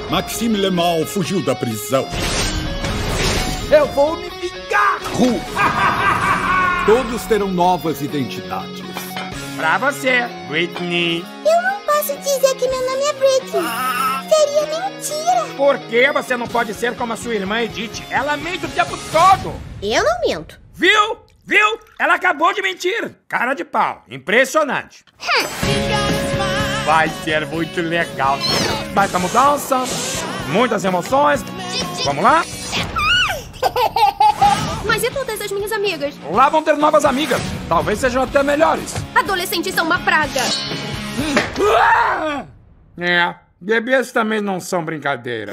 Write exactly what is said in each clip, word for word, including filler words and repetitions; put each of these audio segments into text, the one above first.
Maxime Le Mal fugiu da prisão. Eu vou me vingar! Ru. Todos terão novas identidades. Pra você, Britney. Eu não posso dizer que meu nome é Britney. Seria mentira. Por que você não pode ser como a sua irmã Edith? Ela mente o tempo todo. Eu não minto. Viu? Viu? Ela acabou de mentir. Cara de pau. Impressionante. Vai ser muito legal. Baita mudança. Muitas emoções. Vamos lá? Mas e todas as minhas amigas? Lá vão ter novas amigas. Talvez sejam até melhores. Adolescentes são uma praga. É, bebês também não são brincadeira.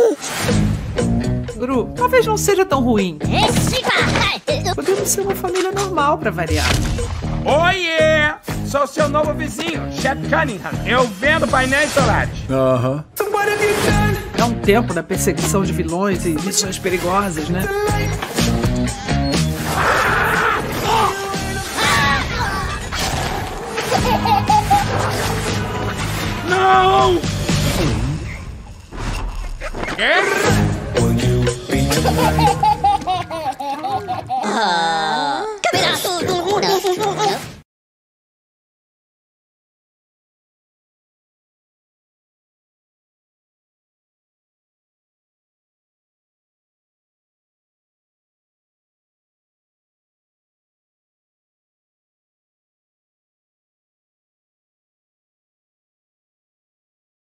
Gru, talvez não seja tão ruim. Podemos ser uma família normal pra variar. Oiê! Sou seu novo vizinho, Chef Cunningham. Eu vendo painéis solares. Aham. É um tempo da perseguição de vilões e missões perigosas, né? Não! É?